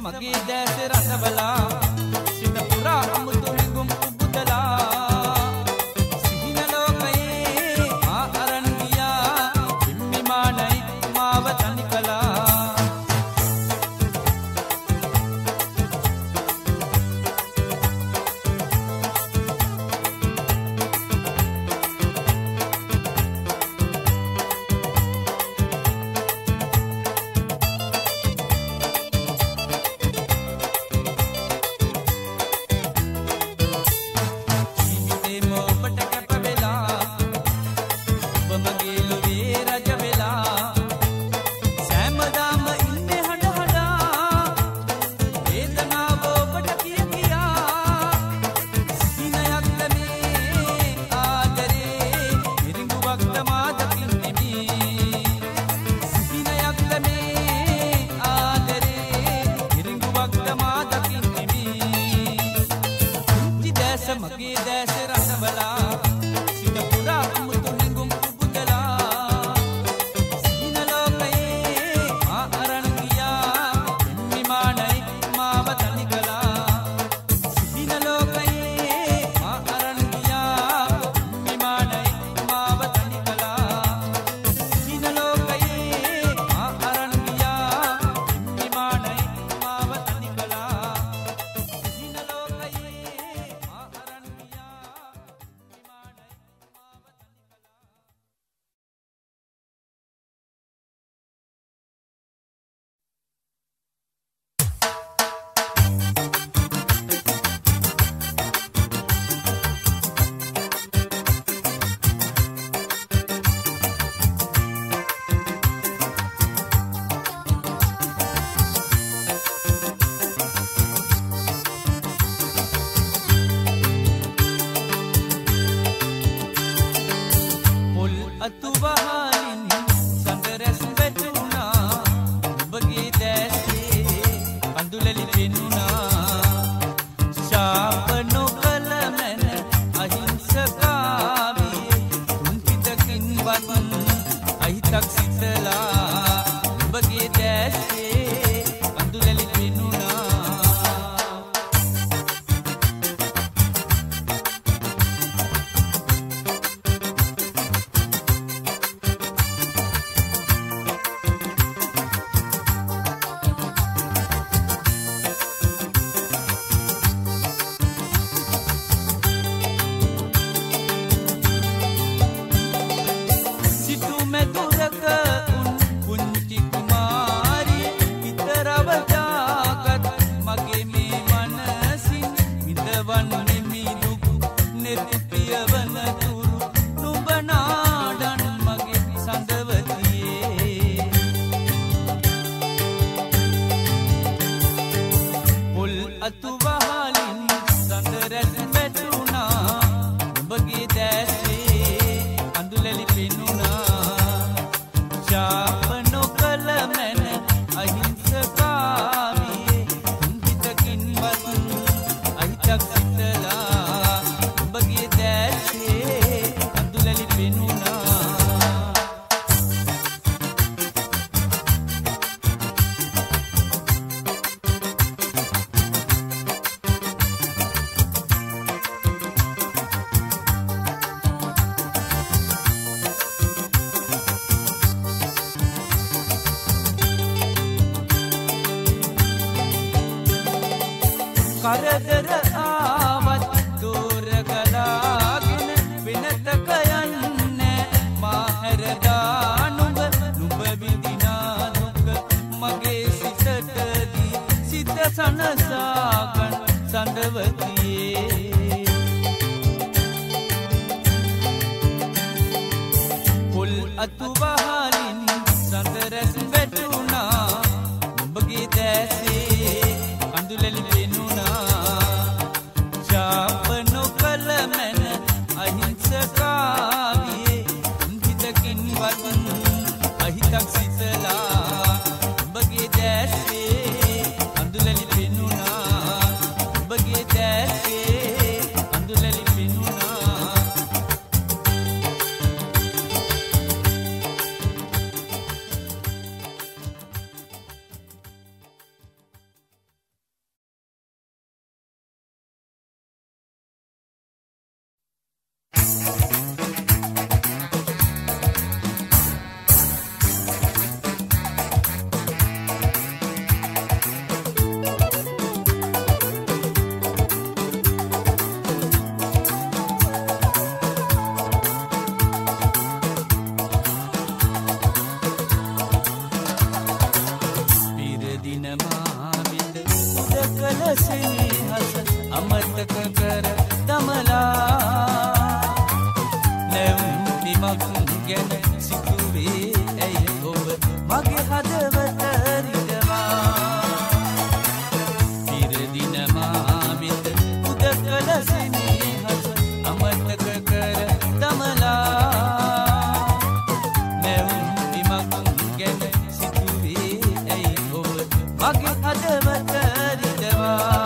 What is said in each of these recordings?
මගේ දැස රසබලා සිත පුරා අමුතු හිඟුම් උබුදලා සිහින ලෝකයේ ආ අරන් ගියා හිම්මිමානයි මාව තනි කළා කරදර ආවත් දూర ගලාගෙන වෙනතක යන්නේ මාහැරදා නුඹ විඳිනා දුක මගේ සිතටදී සිත සනසාගන් සඳවතියේ පොල් අතු වහලින් සඳ රැස් වැටුණා නුඹගේ දැසේ කඳුලලි කළ සෙනෙහස අමතක කර දමලා නැවුම් බිමක් ගැන සිතුවේ ඇයි ඔබ මගේ හදවත රිදවා පිරදින මාවිත උද කළ සෙනෙහස අමතක කර දමලා නැවුම් බිමක් ගැන සිතුවේ ඇයි ඔබ මගේ හදවත රිදවා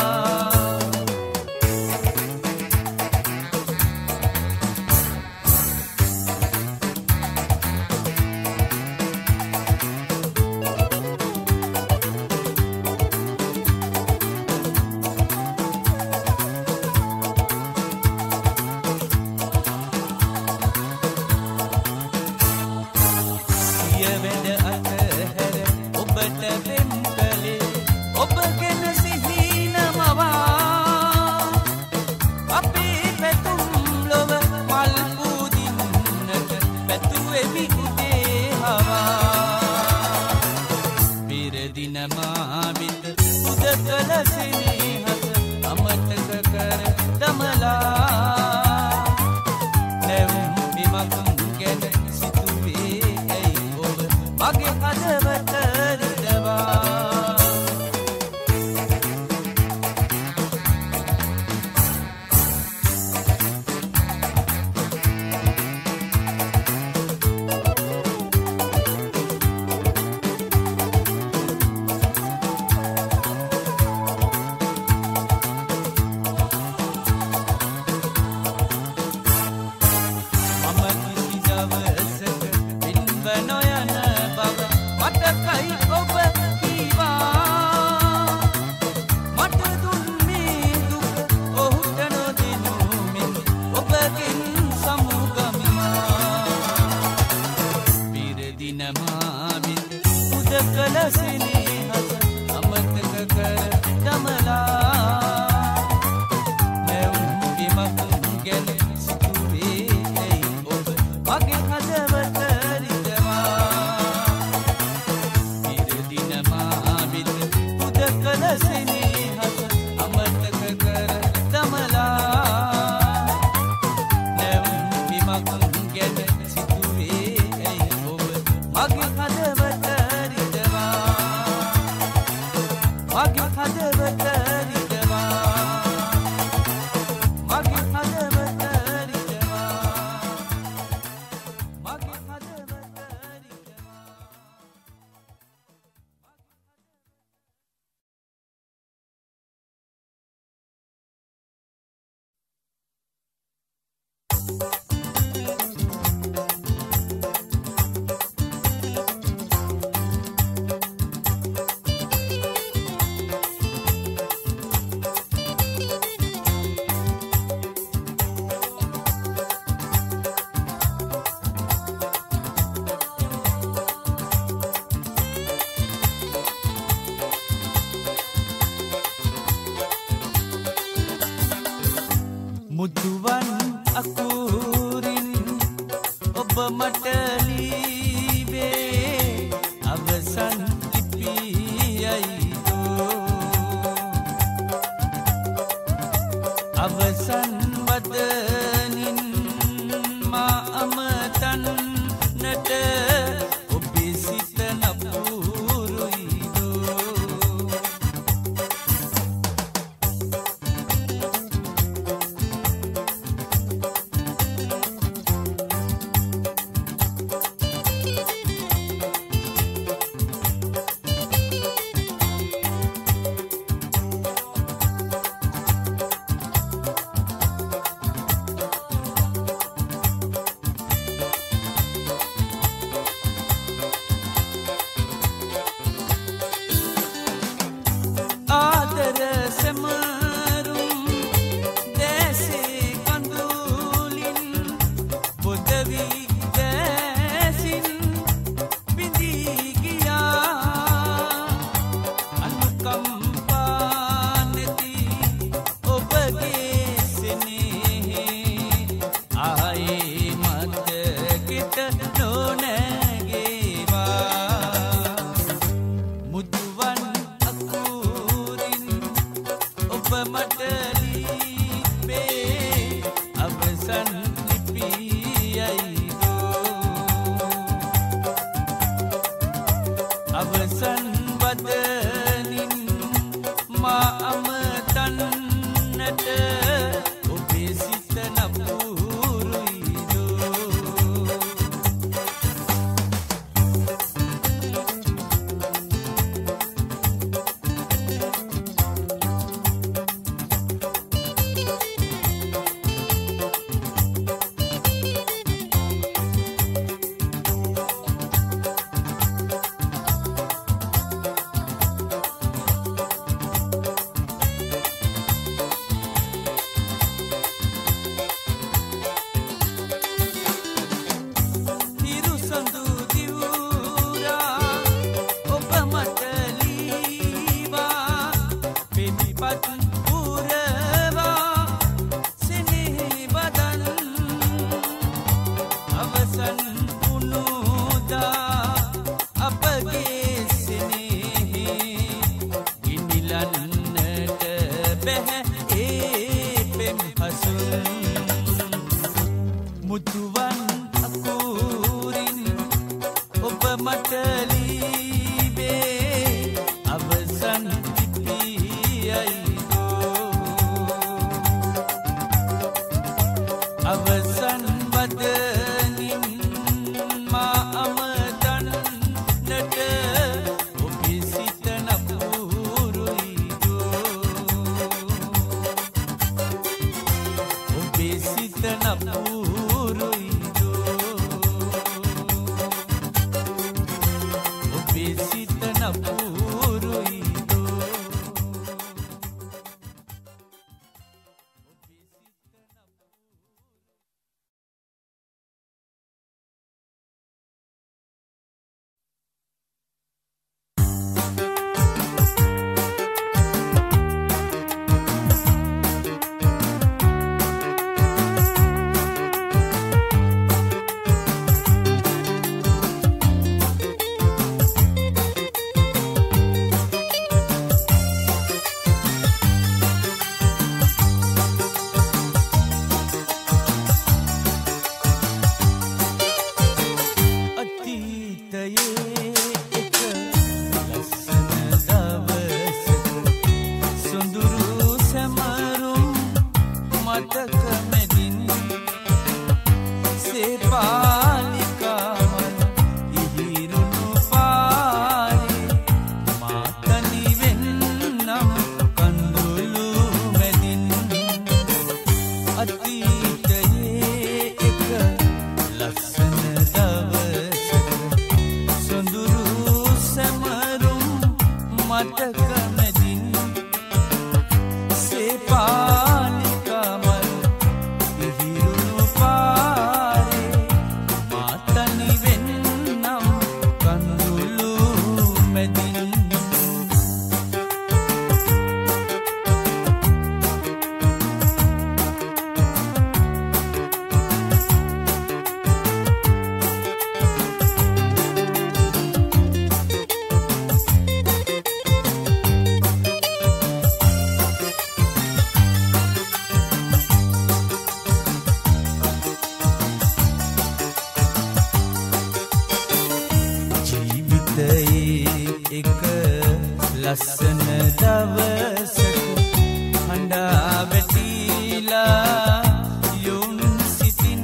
මුදුවන් අකුරින් ඔබ මට ලීවේ අවසන් ලිපියයිදෝ අවසන් වදනින් මා අමතන්නට ඔබේ සිත නපුරුයිදෝ මට ලීපේ අවසන් ලිපියයි අවසන් වදනින් මා අමතන්නට ඔබේ සිත නපුරුයිදෝ මුතුවන් අකුරින් ඔබ මට ලීබේ අවසන් ලිපියයිදෝ අවසන් වදනින් මා අමතන්නට ඔබේ සිත නපුරුයිදෝ ඔබේ සිත නපුරුයිදෝ ඔබේ සිත නපුරුයිදෝ එක ලස්සන දවසක හඬා වැටිලා යොන් සිටින්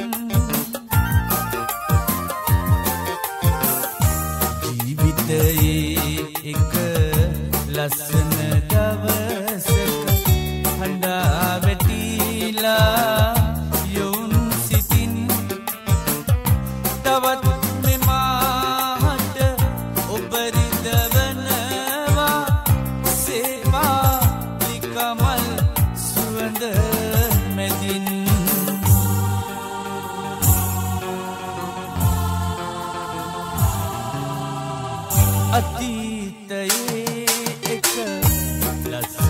ජීවිතයේ එක ලස්සන දවසක හඬා වැටිලා යොන් සිටින් තවත් අතීතයේ එක ලස්සන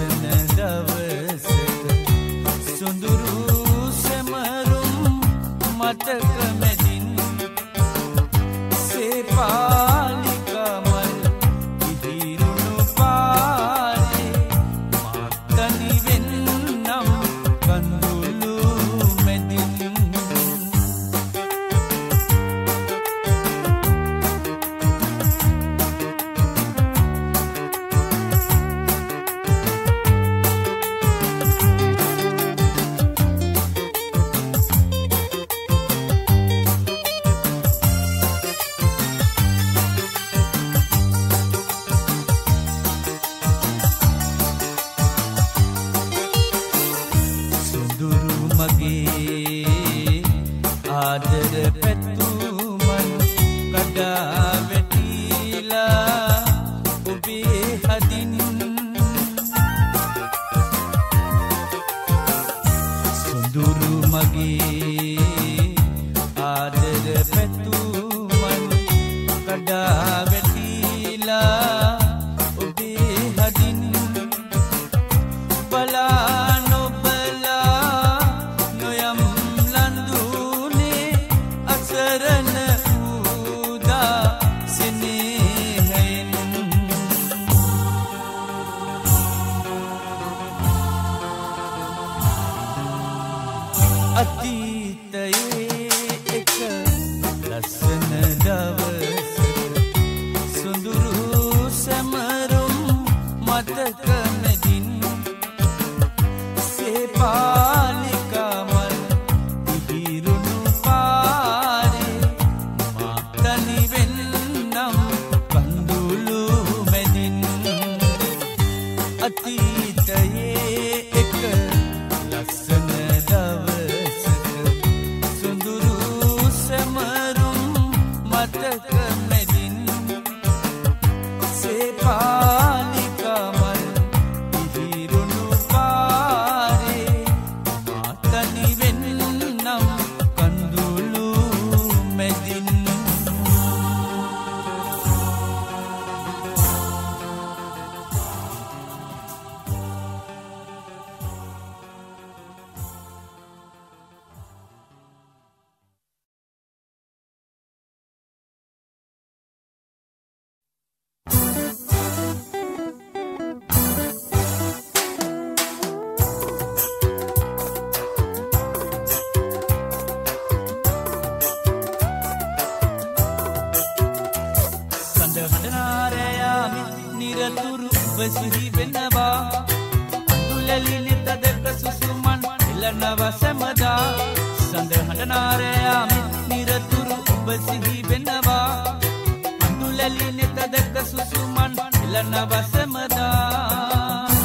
මතක මැදින් සේපාලිකා මල් ඉහිරුණු පාරේ මා තනි වෙන්නම් කඳුළු මැදින් අතීතයේ එක ලස්සන දවසක සුඳුරු සමරුම් මතක මැදින් සේපාලිකා මල් ඉහිරුණු පාරේ මා තනි වෙන්නම් කඳුළු මැදින් සඳහනනාරයාමි නිරතුරු වසිහි වෙනවා අඳුලැලි තදක සුසුමන් එළනව සැමදා සඳහනනාරයාමි නිරතුරු වසිහි වෙනවා අඳුලැලි තදක සුසුමන් එළනව සැමදා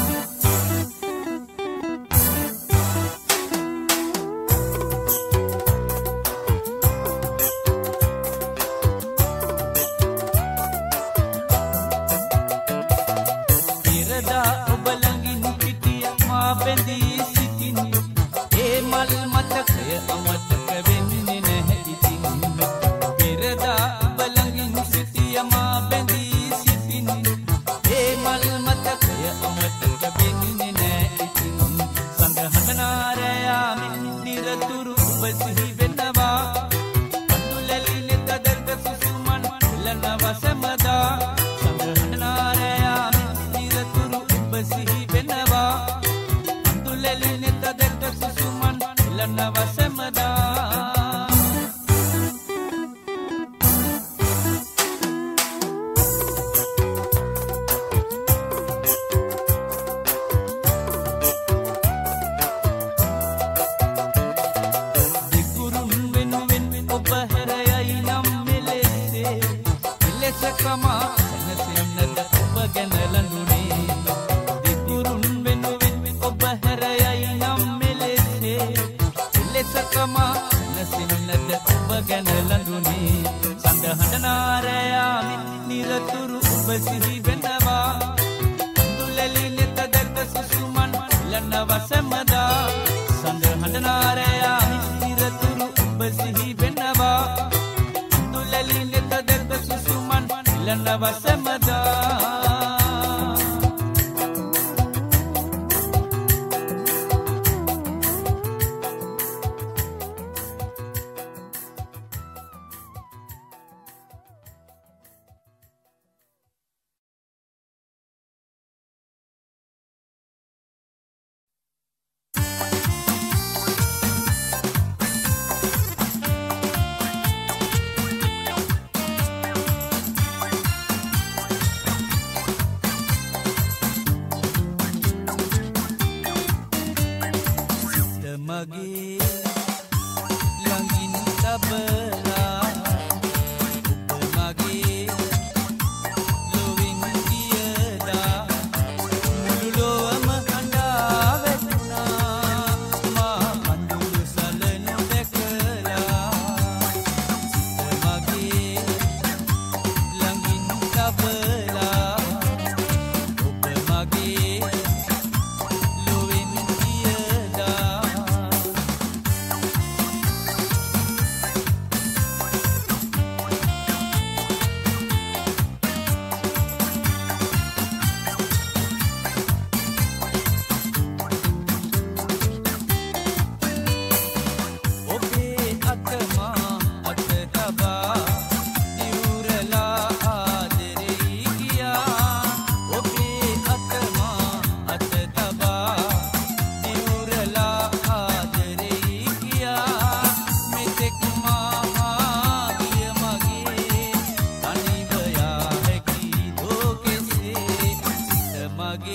ඔබ ළඟින් පිටිය මා බැඳී සිටින් ඒ මල් මතකය අමතක වෙන්නේ නැහැ ඉතින් පෙරදා ඔබ ළඟින් සිටිය මා බැඳී සිටින් ඒ මල් මතකය අමතක වෙන්නේ නැහැ ඉතින් සඳහනනාරයාමි නිරතුරු ඔබ සිහි වෙනවා අඳුලැලි තදක සුසුමන් එළනව සැමදා සඳහනනාරයාමි සිහි වෙනවා අඳුලැලි තදක සුසුමන් එළනව සැමදා දිගුරුන් වෙනුවෙන් ඔබ හැරයයි නම් මෙලෙසේ එලෙස කමා සැනසෙන්නද ඔබ ගැන ලඳුනේ සකමා නැසින්නද ඔබ ගැන ලඳුනේ සඳහනනාරයාමි නිරතුරු ඔබ සිහි වෙනවා අඳුලැලි තදක සුසුමන් එළනව සැමදා සඳහනනාරයාමි නිරතුරු ඔබ සිහි වෙනවා අඳුලැලි තදක සුසුමන් එළනව සැමදා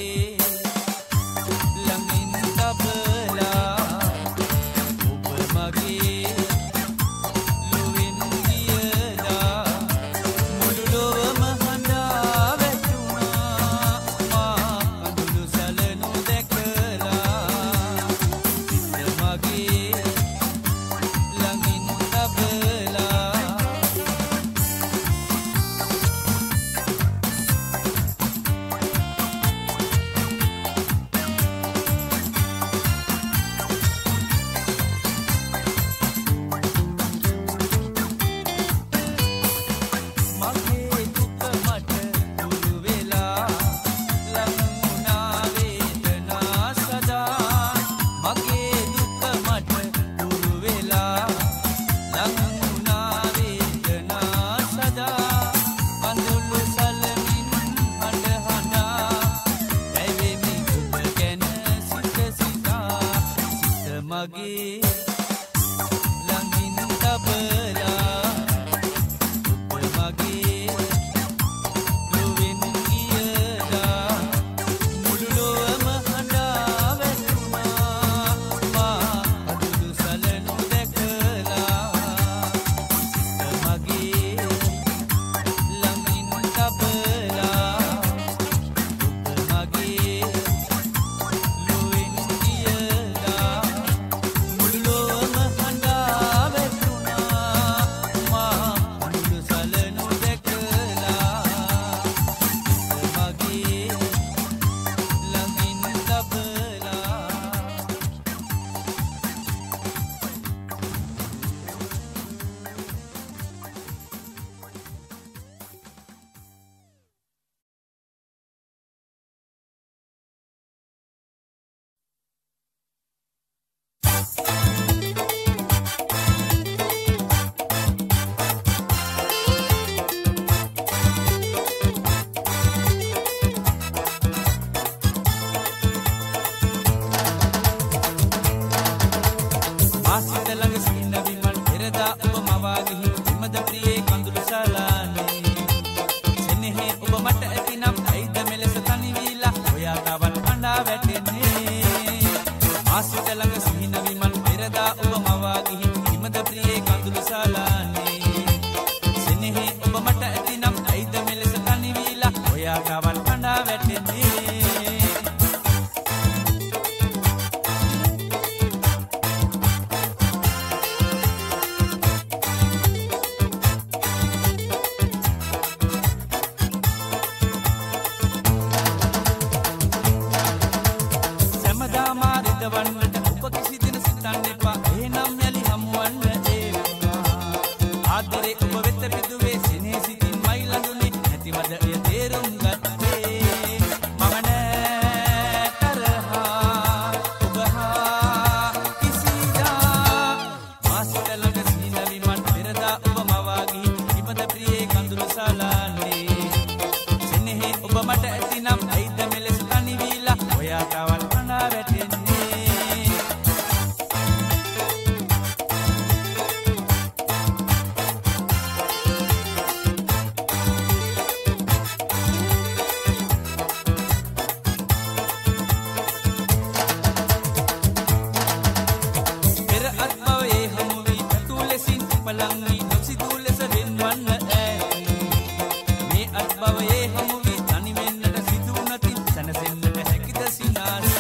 Bavaye hamuvi tani mennata sidu nathi sanasennata hakida sinasa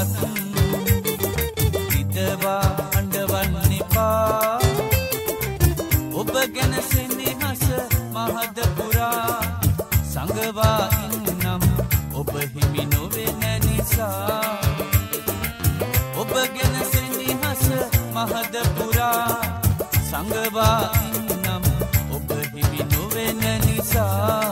නත් හිතවා අඬවන්න එපා ඔබ ගැන සෙනෙහස මහද පුරා සංගවා ඉන්නම් ඔබ හිමි නොවෙන නිසා ඔබ ගැන සෙනෙහස මහද පුරා සංගවා ඉන්නම් ඔබ හිමි නොවෙන නිසා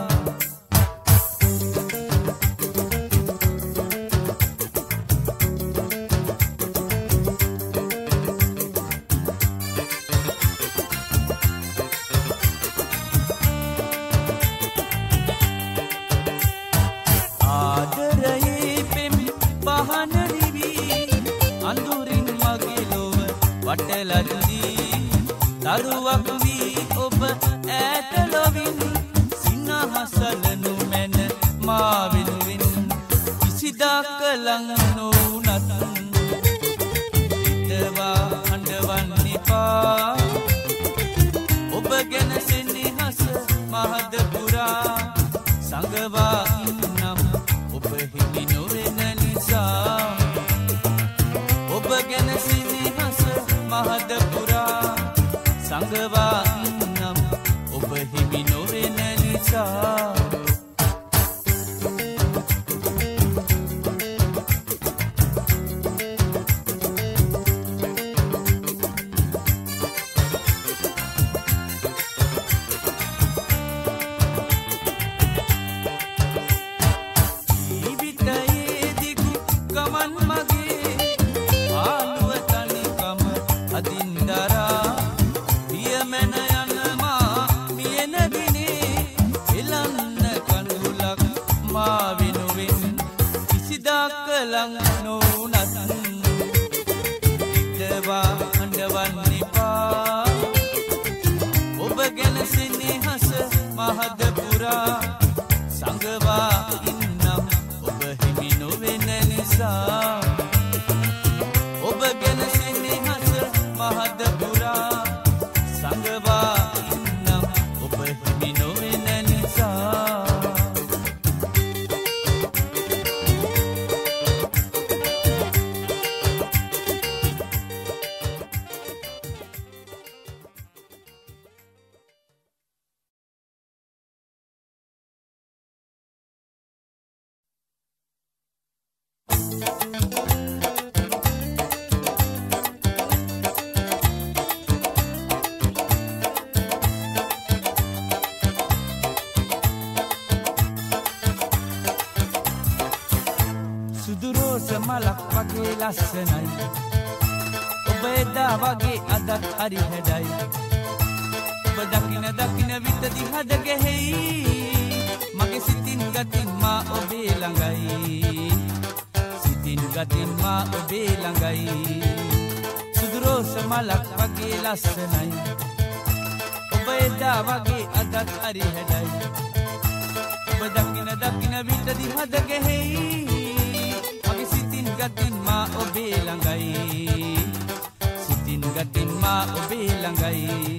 දරුවක් වී ඔබ ඈත ලොවින් සිනහසලනු මැන මා වෙනුවෙන් කිසිදාක ලං නොවුනත් හිතවා අඬවන්න එපා ඔබ ගැන සෙනෙහස මහද පුරා සංගවා ඉන්නම් ඔබ හිමි නොවෙන නිසා ඔබ ගැන සෙනෙහස මහද පුරා සංගවා ඉන්නම් ඔබ හිමි නොවෙන නිසා ජීවිතයේ දිගු ගමන් මගේ ආලුව තනිකම අදින් දරා මැන යනවා මියන දිනේ එලන්න කඳුලක් මා වෙනුවෙන් කිසිදාක ලං නොවුනත් හිතවා අඬවන්න එපා ඔබ ගැන සෙනෙහස මහද පුරා සංගවා ඉන්නම් ඔබ හිමි නොවෙන නිසා ඔබ ගැන සෙනෙහස මහද පුරා සංගවා ඉන්නම් ඔබ හිමි නොවෙන නිසා මලක් වගේ ලස්සනයි ඔබ එදා වගේ අදත් හරි හැඩයි ඔබ දකින දකින විට දිහද ගැහෙයි මගේ සිතින් ගතින් මා ඔබේ ළඟයි සිතින් ගතින් මා ඔබේ ළඟයි සුදු රෝස මලක් වගේ ලස්සනයි ඔබ එදා වගේ අදත් හරි හැඩයි ඔබ දකින දකින විට දිහද ගැහෙයි සිතින් ගතින් මා ඔබේ ළඟයි සිතින් ගතින් මා ඔබේ ළඟයි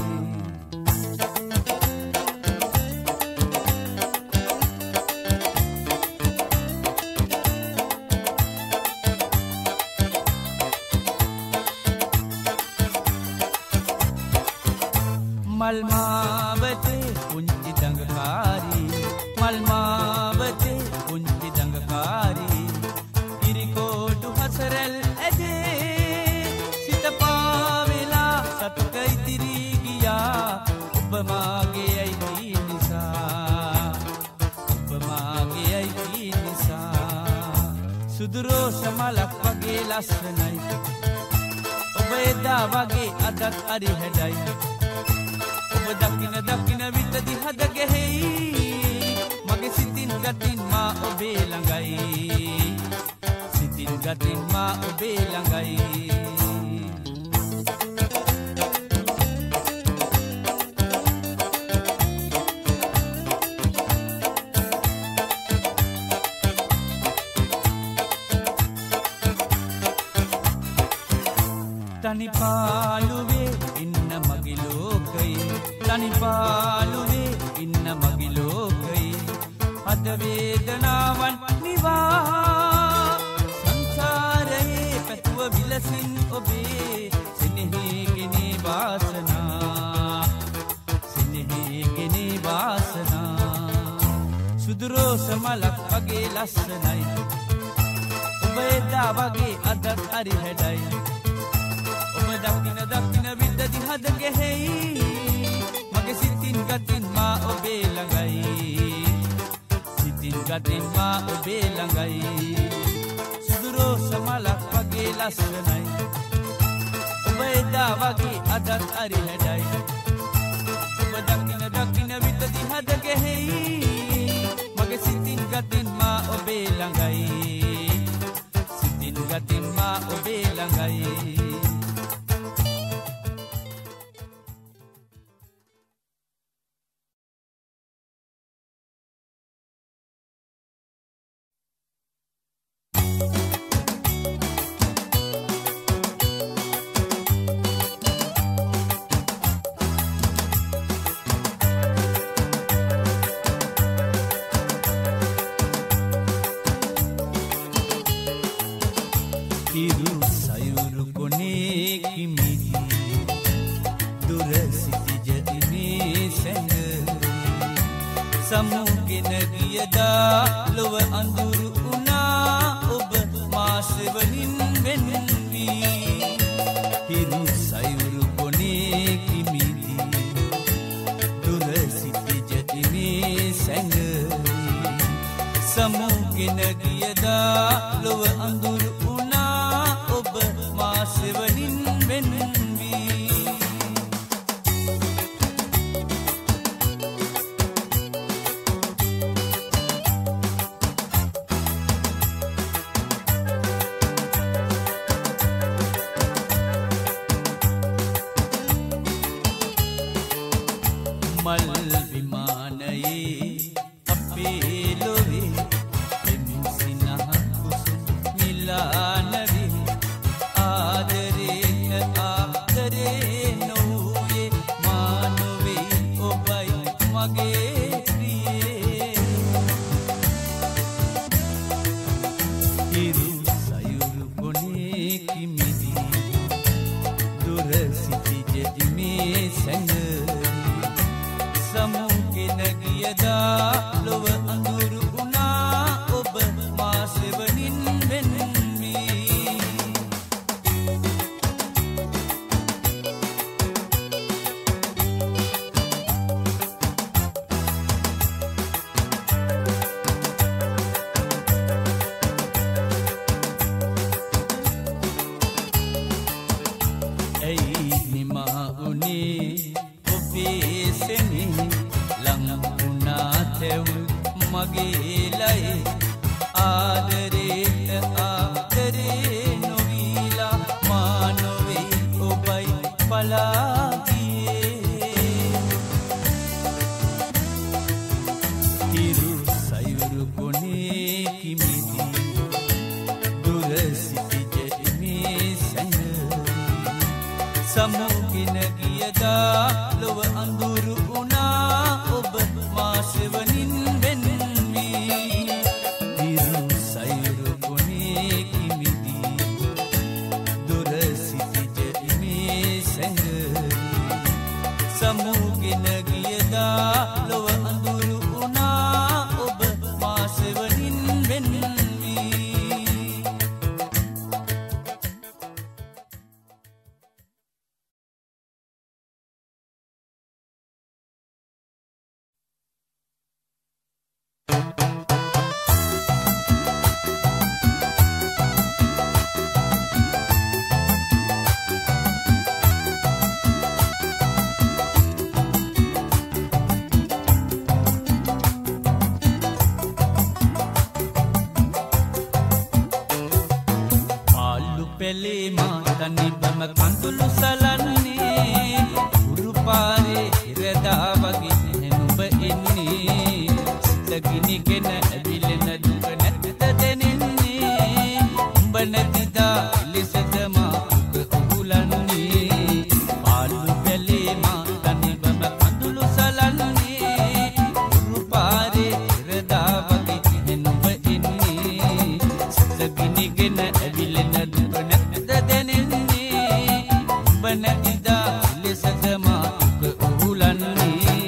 මල් මාවතේ පුංචි දඟකාරී මල් මාවතේ පුංචි දඟකාරී ඉරිකෝඩු හසරැල් ඇදේ සිත පාවෙලා සතුට ඉතිරි ගියා ඔබ මාගේ ඇයි නිසා ඔබ මාගේ ඇයි නිසා සුදු රෝස මලක් වගේ ලස්සනයි ඔබ එදා වගේ අදත් හරි හැඩයි ඔබ දකින දකින විට දිහද ගැහෙයි මගේ සිතින් ගතින් මා ඔබේ ළඟයි සිතින් ගතින් මා ඔබේ ළඟයි තනි පාළුවේ ඉන්න මගේ ලෝකයේ තනි පාළුවේ ඉන්න මගේ ලෝකයේ අද වේදනාවන් නිවා සංසාර ඔබේ සිනහේගෙනේ වාසනා සිනහේගෙනේ වාසනා සුදුරෝස මලක් වගේ ලස්සනයි ඔබ එදා වගේ අදත් හරි හැඩයි ඔබ දකින විට දිහද ගැහෙයි මගේ සිතින් ගතින් මා ඔබේ ළඟයි සිතින් ගතින් මා ඔබේ ළඟයි සුදුරෝස මලක් වගේ ලස්සනයි ඔබ එදා වගේ අදත් හරි හැඩයි ඔබ දකින විට දිහද ගැහෙයි මගේ සිතින් ගතින් මා ඔබේ ළඟයි සිතින් ගතින් මා ඔබේ ළඟයි ලොව අඳුරු වුණා ඔබ මාසවලින් වෙන්වී හිරු සයුරු කොනේ කිමිදී දුර සිටිජතිනේ සැඟවී සමුගෙන ගියදා ලොව අඳුරු වුණා ඔබ මාසවලින් වෙන්වී Gina, Evelyn, and the ලෙසද මා දුක උහුලන්නේ.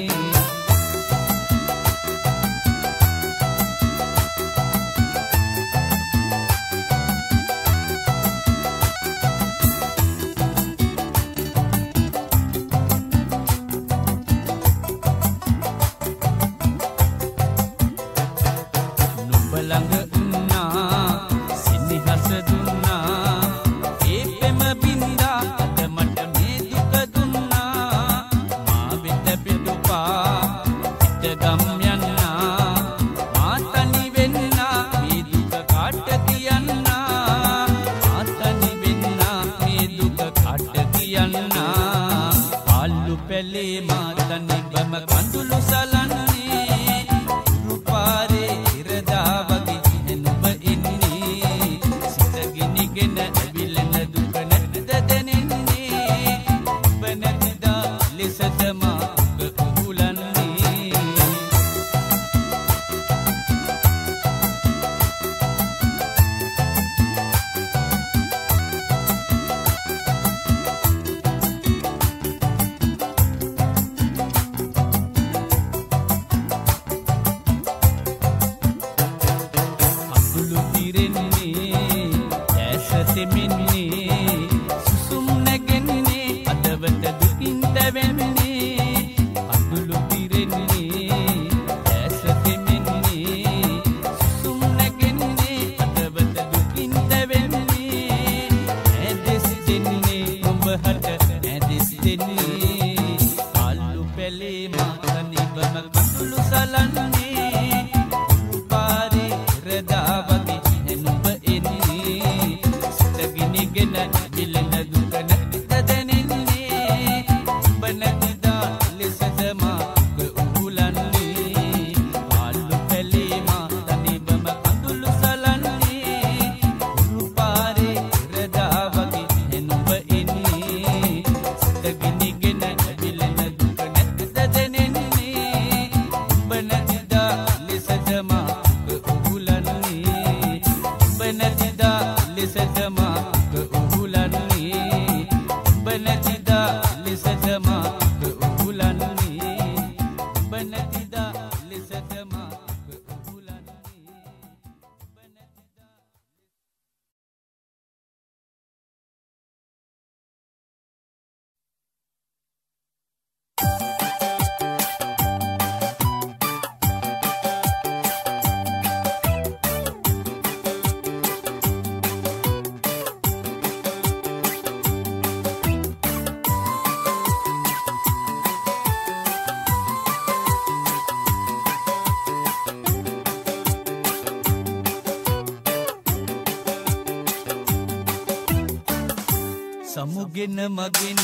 සමුගෙන මගින්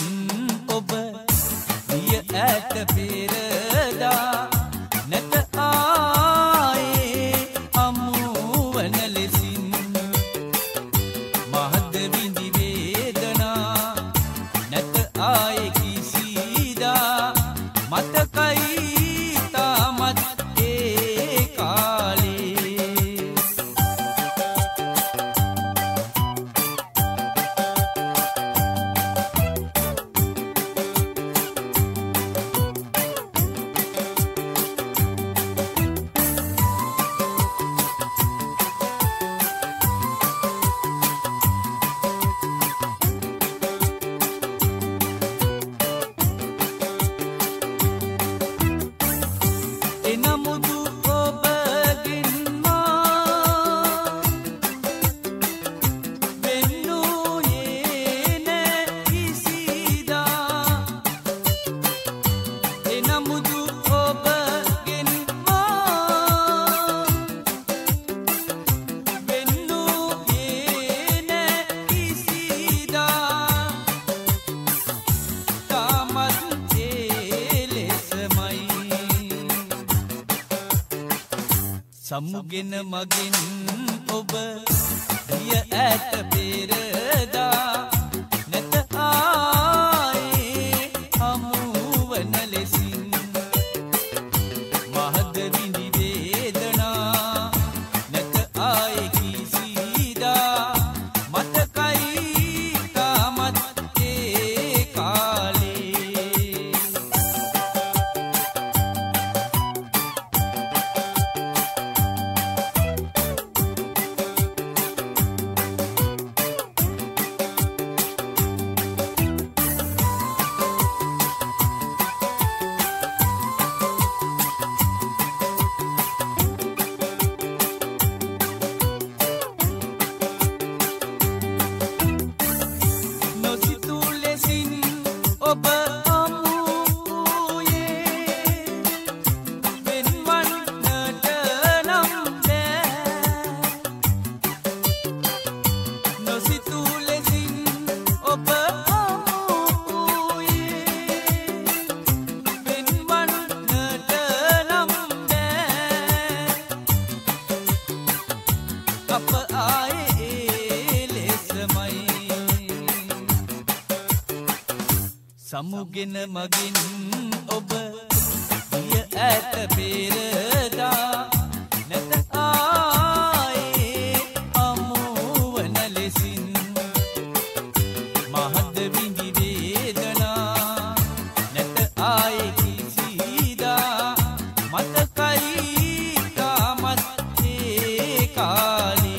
ඔබ දිය ඈත පෙරදා නැත ආයේ අමුවන ලෙසින් මහද විඳි වේදනා නැත ආයේ කිසිදා මතකයි තාමත් ඒ කාලේ සමුගෙන මගින් ඔබ දිය ඈත පෙරදා නැත ආයේ හමුවන ලෙසින් මහද විඳි වේදනා නැත ආයේ කිසිදා මතකයි තාමත් ඒ කාලේ සමුගෙන මගින් ඔබ ගිය ඈත පෙරදා නැත ආයේ අමුවන ලෙසින් මහත් විඳි වේදනා නැත ආයේ කිසිදා මතකයි තාමත් ඒ කාලේ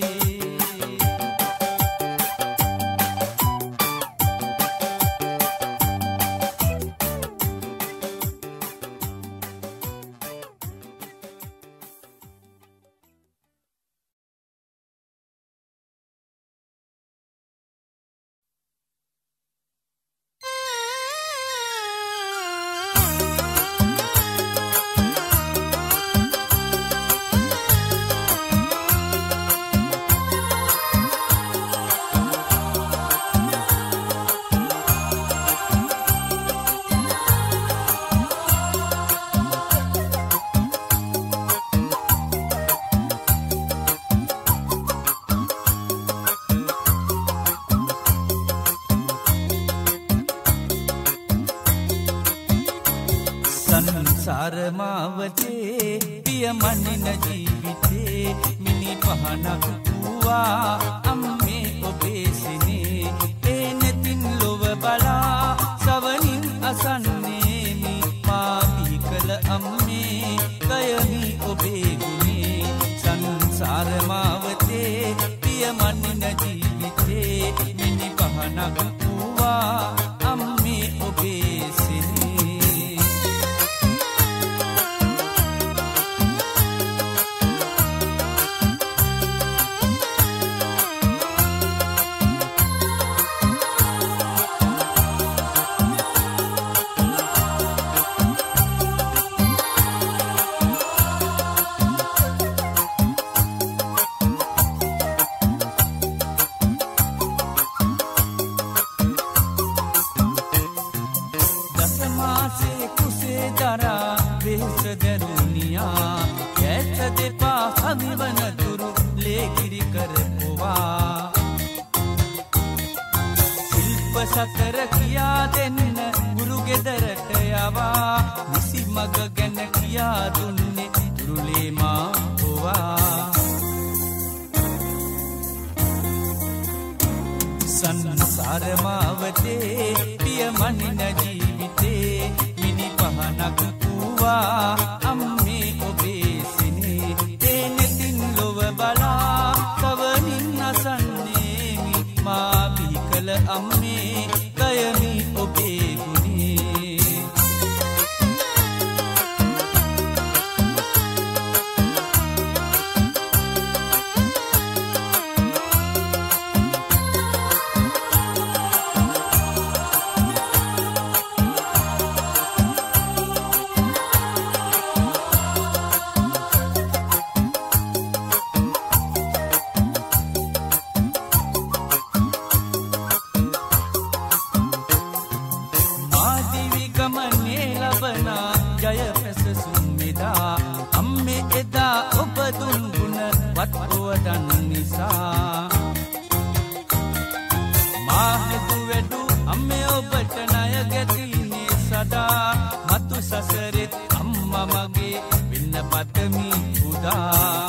සරමාවතේ පියමනින ජීවිතේ මිනි පහනක් වූවා අම්මේ ඔබේ සිනේ ඒ නැතින් ලොව බලා සවනින් අසන්නේමි මා බිහිකල අම්මේ කයමි ඔබේ ගුණේ සංසාරමාවතේ පියමනින ජීවිතේ මිනි පහනක් වූවා අම්මේ ඔබේ සිනේ සතර කියා දෙන්න ගුරු ගෙදරට යවා නිසි මග ගැන කියා දුන්නේ දුරුලේ මා හොවා සංසාරමාවතේ පියමනින ජීවිතේ මිනි පහනක් වූවා අම්මේ ඔබේ සිනේ ඒ නැතින් ලොව බලා කවනින් අසන්නේමි මා බිහිකල අම්මේ කයමි ඔබේ ගුණේ ඔවදන් නිසා මාහෙතු වැඩු අම්මේ ඔබට ණය ගැතිනේ සදා මතු සසරෙත් අම්මා මගේ වෙන්න පතමි උදා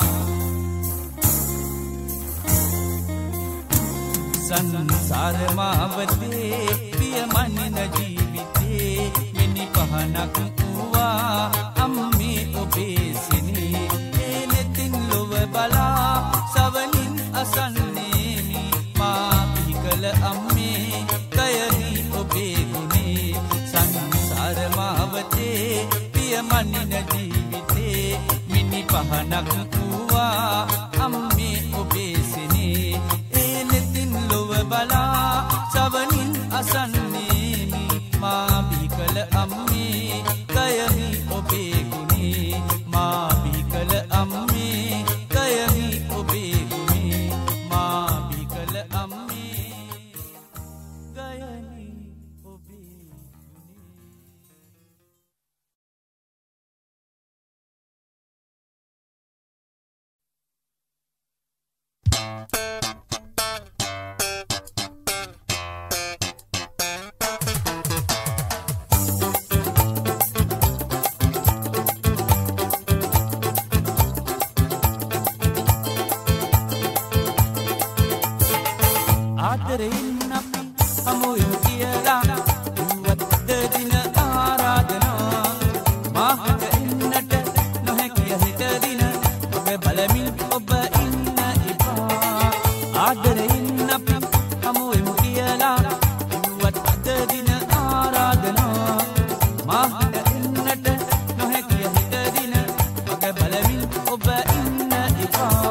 සංසාරමාවතේ පියමනින ජීවිතේ මිනි පහනක් වූවා අම්මේ ඔබේ සිනේ ඒ නැතින් ලොව බලා සවනින් අසන්නේමි මා බිහිකල අම්මේ කයමි ඔබේ ගුණේ සංසාරමාවතේ පියමනින ජීවිතේ මිනි පහනක් වූවා අම්මේ ඔබේ සිනේ ඒ නැතින් ලොව බලා සවනින් අසන්නේමි මා බිහිකල අම්මේ කයමි ඔබේ ගුණේ මා බිහිකල අම්මේ කයමි ඔබේ ගුණේ මා බිහිකල අම්මේ කයමි ඔබේ ආදරෙන් අපි හමුවෙමු කියලා කිව්වත් දින ආරාධනා මාහට එන්නට නොහැකිය හිත දින ඔබ බලමින් ඔබ ඉන්න එපා ආදරෙන් අපි හමුවෙමු කියලා කිව්වත් දින ආරාධනා මාහට එන්නට නොහැකිය හිත දින ඔබ බලමින් ඔබ ඉන්න එපා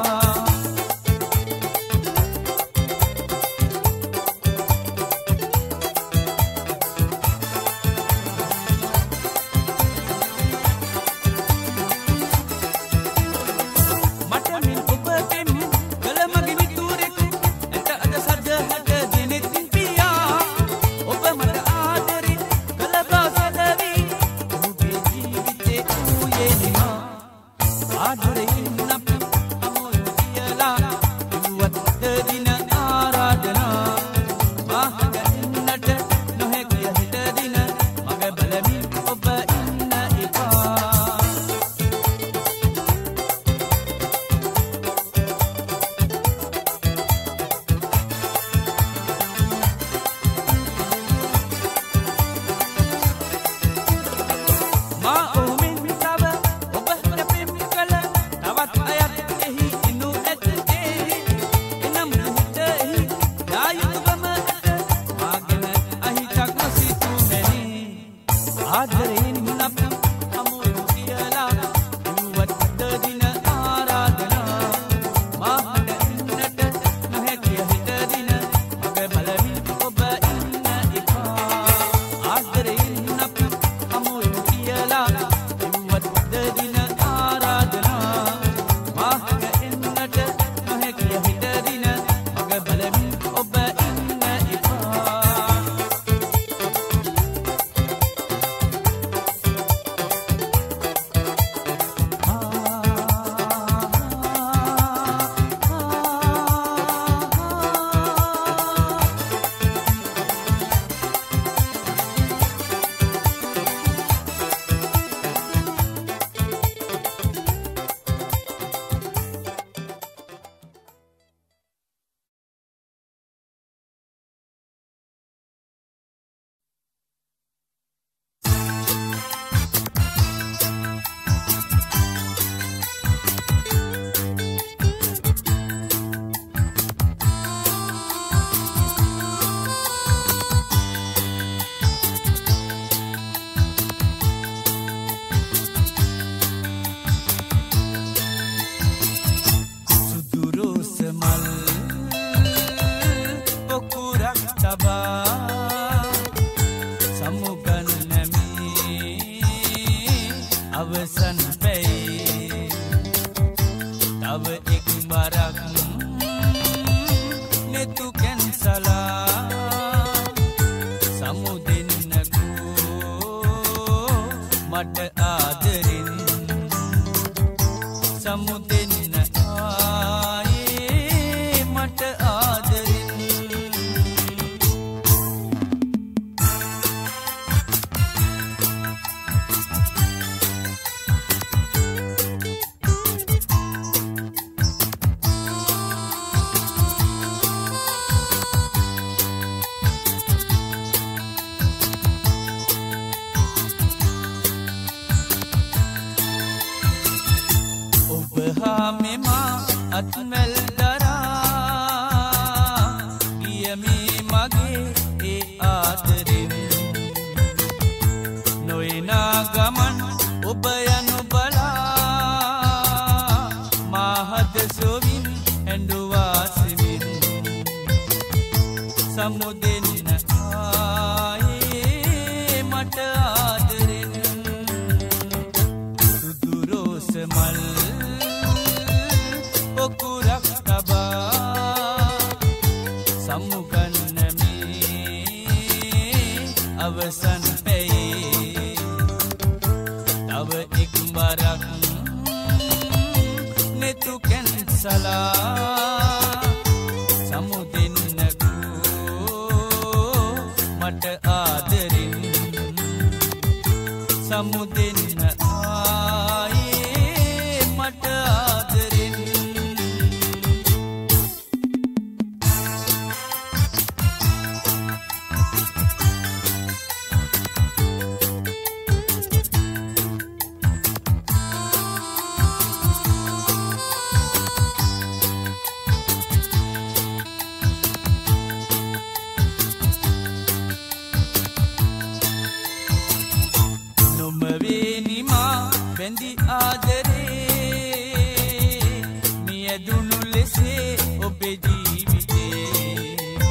බැඳි ආදරේ මියදුණු ලෙසේ ඔබේ ජීවිතේ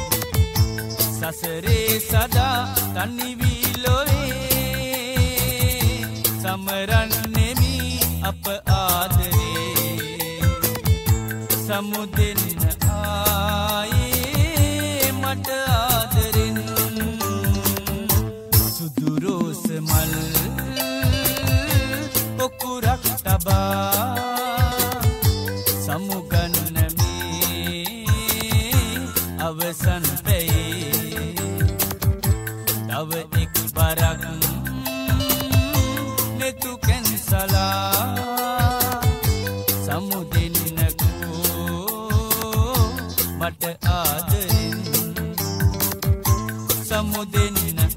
සසරේ සදා තනි වී ලොවේ සමරන්නෙමි අප ආදරේ සමුදෙන්න ආයේ මට ආදරෙන් සුදු රෝස මල් පොකුරක් තබා සමුගන්න මේ අවසන් පැයේ තව එක් බරක් නෙතු කැන්සලා සමුදෙන්නකෝ මට ආදරෙන් සමුදෙන්න